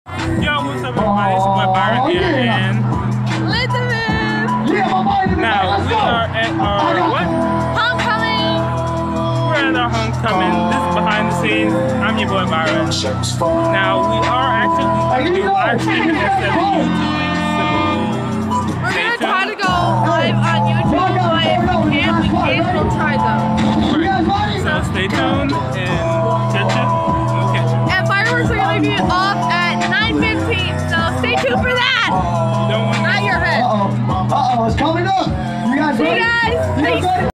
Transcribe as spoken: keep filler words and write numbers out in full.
Yo, what's up everybody? It's my Byron here, and Elizabeth! Now we are at our what? Homecoming! We're at our homecoming. This is behind the scenes. I'm your boy Byron. Now we are actually going to be live streaming instead of YouTubing, so We're stay gonna tuned. try to go live on YouTube, but if we can't, we can't, we'll try though. Right. So stay tuned and catch you. We'll catch you. And fireworks are gonna be off at nine fifteen, so stay tuned for that! Don't want Not your head. Uh-oh. Uh-oh, it's coming up. You guys See you ready? guys! You guys Peace. ready?